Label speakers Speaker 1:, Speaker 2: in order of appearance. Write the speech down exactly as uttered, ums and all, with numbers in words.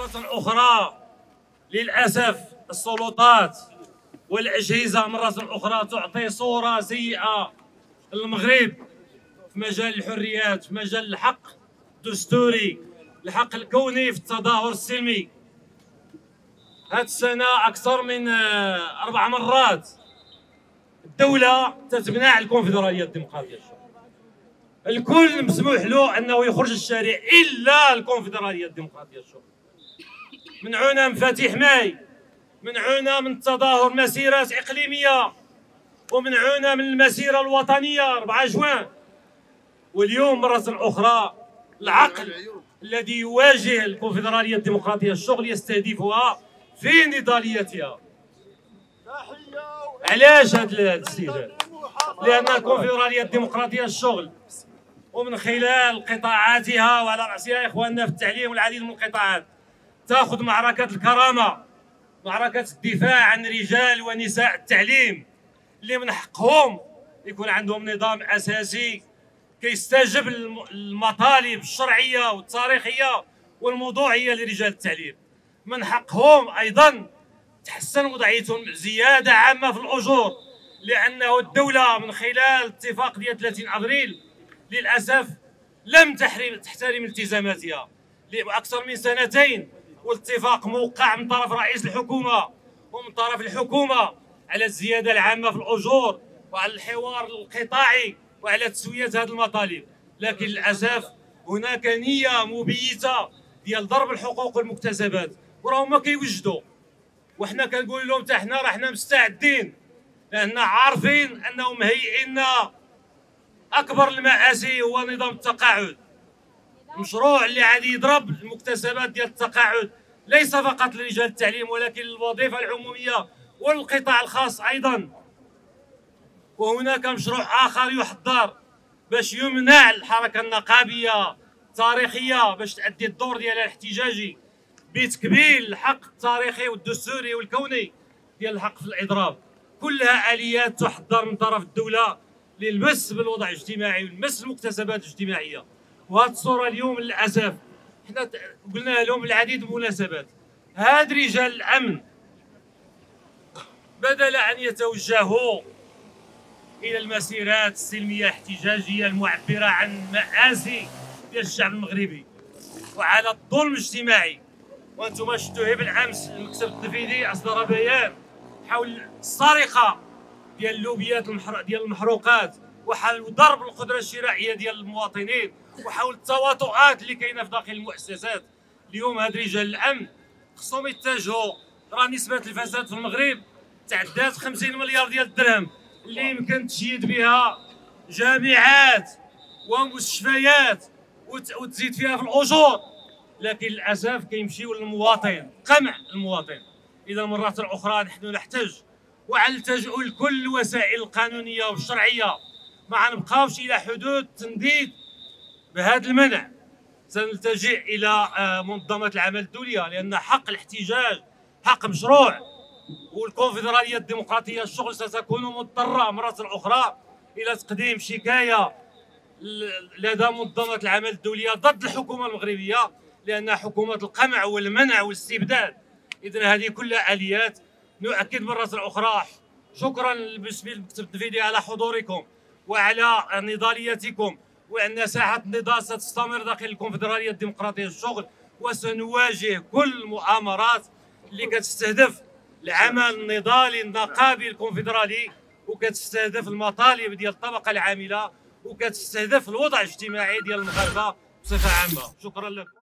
Speaker 1: مرة أخرى للأسف السلطات والأجهزة مرة أخرى تعطي صورة سيئة للمغرب في مجال الحريات، في مجال الحق الدستوري، الحق الكوني في التظاهر السلمي. هذه السنة أكثر من أربع مرات الدولة تتمنع الكونفدرالية الديمقراطية الشعوب. الكل مسموح له أنه يخرج الشارع إلا الكونفدرالية الديمقراطية الشعوب. منعونا من مفاتيح ماي، منعونا من التظاهر مسيرات إقليمية، ومنعونا من المسيرة الوطنية أربعة جوان. واليوم مرة أخرى العقل الذي يواجه الكونفدرالية الديمقراطية الشغل يستهدفها في نضاليتها. علاش هذا الاستهداف؟ لأن الكونفدرالية الديمقراطية الشغل ومن خلال قطاعاتها وعلى رأسها إخواننا في التعليم والعديد من القطاعات تأخذ معركة الكرامة، معركة الدفاع عن رجال ونساء التعليم اللي من حقهم يكون عندهم نظام أساسي كيستجب للمطالب الشرعية والتاريخية والموضوعية لرجال التعليم. من حقهم أيضا تحسن وضعيتهم زيادة عامة في الأجور، لأنه الدولة من خلال اتفاق ديال ثلاثين أبريل للأسف لم تحرم تحترم التزاماتها لأكثر من سنتين، والاتفاق موقع من طرف رئيس الحكومة ومن طرف الحكومة على الزيادة العامة في الأجور وعلى الحوار القطاعي وعلى تسوية هذه المطالب. لكن للأسف هناك نية مبيتة ديال ضرب الحقوق والمكتسبات، وراهم ما كيوجدوا، وحنا كنقول لهم حتى حنا راه حنا مستعدين، لأننا عارفين أنهم مهيئين أكبر المآسي هو نظام التقاعد، مشروع اللي غادي يضرب المكتسبات ديال التقاعد ليس فقط لرجال التعليم ولكن للوظيفة العمومية والقطاع الخاص أيضا. وهناك مشروع آخر يحضر باش يمنع الحركة النقابية التاريخية باش تأدي الدور ديالها الاحتجاجي بتكبيل الحق التاريخي والدستوري والكوني ديال الحق في الإضراب. كلها آليات تحضر من طرف الدولة للمس بالوضع الاجتماعي والمس المكتسبات الاجتماعية. وهذه الصورة اليوم للأسف حنا قلنا لهم بالعديد من المناسبات، هاد رجال الأمن بدل أن يتوجهوا إلى المسيرات السلمية الاحتجاجية المعبرة عن مآسي ديال الشعب المغربي وعلى الظلم الاجتماعي. وانتم شفتوه بالامس المكتب التنفيذي اصدر بيان حول السرقه ديال اللوبيات المحر... ديال المحروقات، وحول ضرب القدره الشرائيه ديال المواطنين، وحول التواطؤات اللي كاينه في داخل المؤسسات. اليوم هاد رجال الامن خصهم يتجهوا، راه نسبه الفساد في المغرب تعدات خمسين مليار ديال الدرهم اللي يمكن تشيد بها جامعات ومستشفيات وت... وتزيد فيها في الاجور، لكن للاسف كيمشيو للمواطن، قمع المواطن. اذا مره اخرى نحن نحتاج ونلتجئ لكل الوسائل القانونيه والشرعيه، ما نبقاوش الى حدود تنديد بهذا المنع. سنلتجئ الى منظمات العمل الدوليه، لان حق الاحتجاج حق مشروع، والكونفدراليه الديمقراطيه الشغل ستكون مضطره مره اخرى الى تقديم شكايه لدى منظمه العمل الدوليه ضد الحكومه المغربيه، لأنها حكومة القمع والمنع والاستبداد. إذن هذه كلها آليات. نؤكد مرة أخرى شكرا باسم المكتب التنفيذي على حضوركم وعلى نضاليتكم، وأن ساحة النضال ستستمر داخل الكونفدرالية الديمقراطية الشغل، وسنواجه كل المؤامرات اللي كتستهدف العمل النضالي النقابي الكونفدرالي، وكتستهدف المطالب ديال الطبقة العاملة، وكتستهدف الوضع الاجتماعي ديال المغاربة بصفة عامة. شكرا لكم.